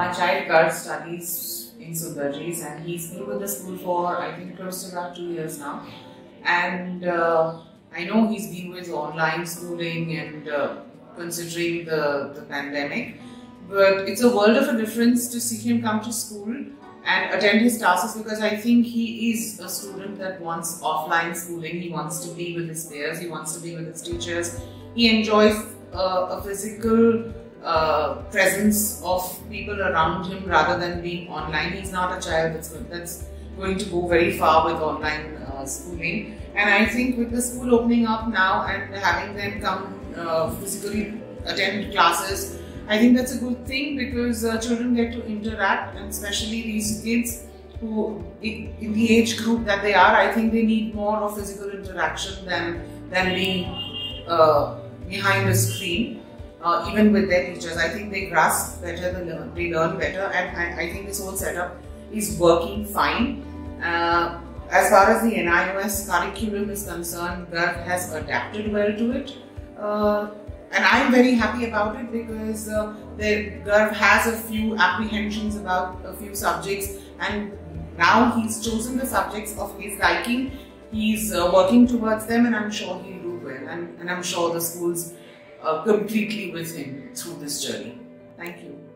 My child Garv studies in Sundarji's and he's been with the school for I think close to about 2 years now. And I know he's been with online schooling and considering the pandemic, but it's a world of a difference to see him come to school and attend his classes, because I think he is a student that wants offline schooling. He wants to be with his peers, he wants to be with his teachers. He enjoys a physical presence of people around him rather than being online. He's not a child that's going to go very far with online schooling. And I think with the school opening up now and having them come physically attend classes, I think that's a good thing, because children get to interact, and especially these kids who, in the age group that they are, I think they need more of physical interaction than being behind a screen. Even with their teachers, I think they grasp better, they learn better, and I think this whole setup is working fine. As far as the NIOS curriculum is concerned, Garv has adapted well to it. And I'm very happy about it, because Garv has a few apprehensions about a few subjects, and now he's chosen the subjects of his liking. He's working towards them, and I'm sure he'll do well. And I'm sure the school's completely with him through this journey. Thank you.